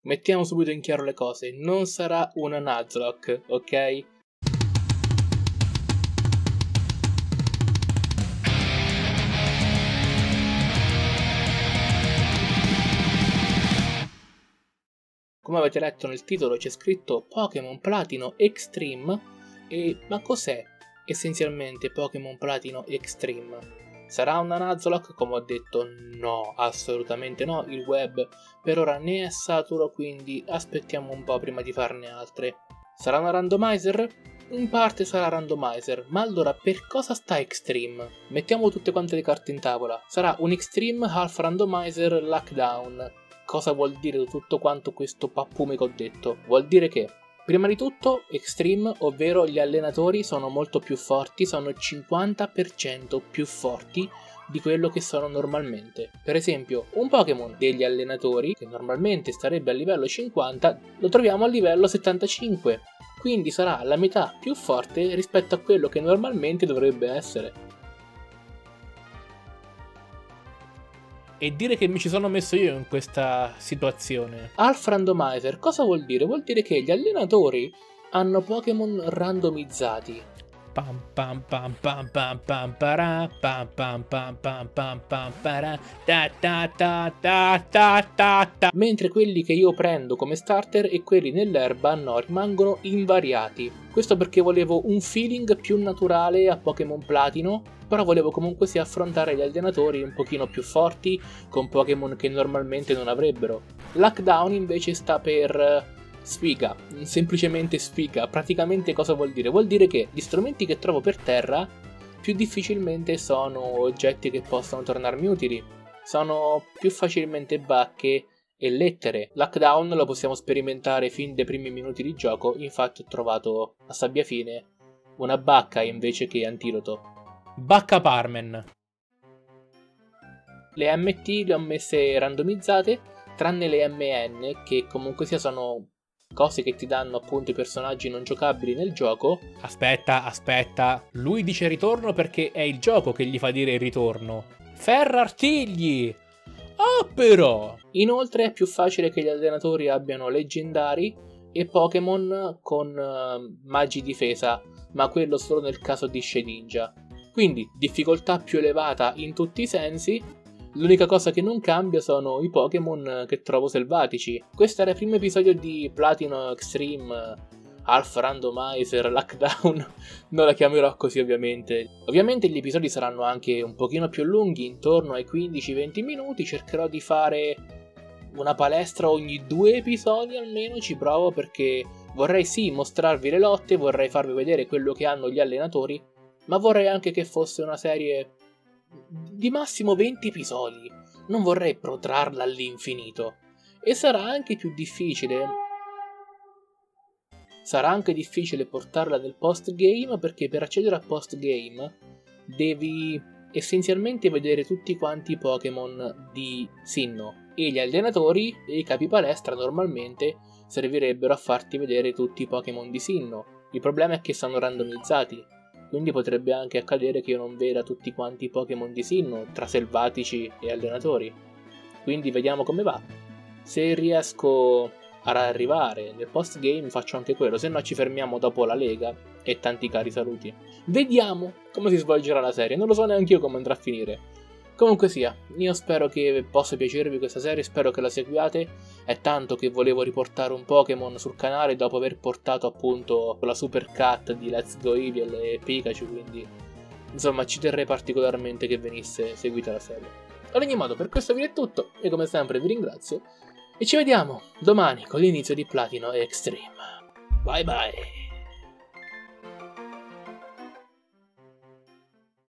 Mettiamo subito in chiaro le cose, non sarà una Nuzlocke, ok? Come avete letto nel titolo c'è scritto Pokémon Platino Extreme ma cos'è essenzialmente Pokémon Platino Extreme? Sarà una Nuzlocke? Come ho detto no, assolutamente no, il web per ora ne è saturo, quindi aspettiamo un po' prima di farne altre. Sarà una randomizer? In parte sarà randomizer, ma allora per cosa sta Extreme? Mettiamo tutte quante le carte in tavola. Sarà un Extreme Half Randomizer Lockdown. Cosa vuol dire tutto quanto questo pappume che ho detto? Vuol dire che, prima di tutto, Extreme, ovvero gli allenatori, sono molto più forti, sono il 50% più forti di quello che sono normalmente. Per esempio, un Pokémon degli allenatori, che normalmente starebbe a livello 50, lo troviamo a livello 75. Quindi sarà la metà più forte rispetto a quello che normalmente dovrebbe essere. E dire che mi ci sono messo io in questa situazione. Half Randomizer cosa vuol dire? Vuol dire che gli allenatori hanno Pokémon randomizzati. Pam pam pam pam pam pam para pam pam pam pam pam pam para ta ta ta ta ta ta ta. Mentre quelli che io prendo come starter e quelli nell'erba no, rimangono invariati. Questo perché volevo un feeling più naturale a Pokémon Platino, però volevo comunque sia affrontare gli allenatori un pochino più forti con Pokémon che normalmente non avrebbero. Lockdown invece sta per sfiga, semplicemente sfiga. Praticamente cosa vuol dire? Vuol dire che gli strumenti che trovo per terra più difficilmente sono oggetti che possono tornarmi utili, sono più facilmente bacche e lettere. Lockdown lo possiamo sperimentare fin dai primi minuti di gioco, infatti ho trovato a Sabbiafine una bacca invece che antidoto. Bacca Parmen. Le MT le ho messe randomizzate, tranne le MN, che comunque sia sono cose che ti danno appunto i personaggi non giocabili nel gioco. Aspetta, lui dice ritorno perché è il gioco che gli fa dire ritorno. Ferrartigli! Ah però! Inoltre è più facile che gli allenatori abbiano leggendari e Pokémon con magi difesa, ma quello solo nel caso di Shedinja. Quindi difficoltà più elevata in tutti i sensi. L'unica cosa che non cambia sono i Pokémon che trovo selvatici. Questo era il primo episodio di Platino Extreme Half Randomizer Lockdown. Non la chiamerò così ovviamente. Ovviamente gli episodi saranno anche un pochino più lunghi, intorno ai 15-20 minuti. Cercherò di fare una palestra ogni 2 episodi almeno, ci provo, perché vorrei sì mostrarvi le lotte, vorrei farvi vedere quello che hanno gli allenatori, ma vorrei anche che fosse una serie di massimo 20 episodi, non vorrei protrarla all'infinito. E sarà anche più difficile. Sarà anche difficile portarla nel post-game, perché per accedere a post-game devi essenzialmente vedere tutti quanti i Pokémon di Sinnoh, e gli allenatori e i capi palestra normalmente servirebbero a farti vedere tutti i Pokémon di Sinnoh. Il problema è che sono randomizzati, quindi potrebbe anche accadere che io non veda tutti quanti i Pokémon di Sinnoh tra selvatici e allenatori. Quindi vediamo come va. Se riesco ad arrivare nel post game faccio anche quello, se no ci fermiamo dopo la lega e tanti cari saluti. Vediamo come si svolgerà la serie, non lo so neanche io come andrà a finire. Comunque sia, io spero che possa piacervi questa serie, spero che la seguiate. È tanto che volevo riportare un Pokémon sul canale dopo aver portato appunto la Super Cat di Let's Go Evil e Pikachu, quindi insomma ci terrei particolarmente che venisse seguita la serie. Ad ogni modo, per questo video è tutto, e come sempre vi ringrazio, e ci vediamo domani con l'inizio di Platino Extreme. Bye bye!